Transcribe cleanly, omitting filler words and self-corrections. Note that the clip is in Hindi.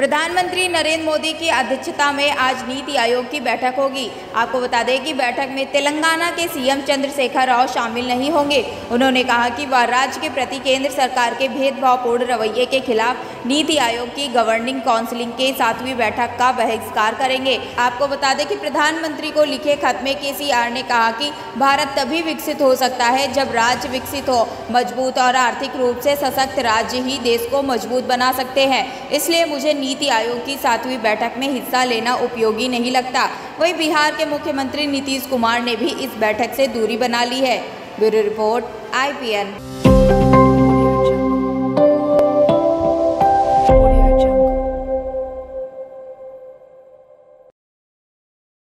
प्रधानमंत्री नरेंद्र मोदी की अध्यक्षता में आज नीति आयोग की बैठक होगी। आपको बता दें कि बैठक में तेलंगाना के सीएम चंद्रशेखर राव शामिल नहीं होंगे। उन्होंने कहा कि वह राज्य के प्रति केंद्र सरकार के भेदभावपूर्ण रवैये के खिलाफ नीति आयोग की गवर्निंग काउंसिल के 7वीं बैठक का बहिष्कार करेंगे। आपको बता दें कि प्रधानमंत्री को लिखे खत में केसीआर ने कहा कि भारत तभी विकसित हो सकता है जब राज्य विकसित हो। मजबूत और आर्थिक रूप से सशक्त राज्य ही देश को मजबूत बना सकते हैं। इसलिए मुझे नीति आयोग की 7वीं बैठक में हिस्सा लेना उपयोगी नहीं लगता। वहीं बिहार के मुख्यमंत्री नीतीश कुमार ने भी इस बैठक से दूरी बना ली है। Bureau report IPN।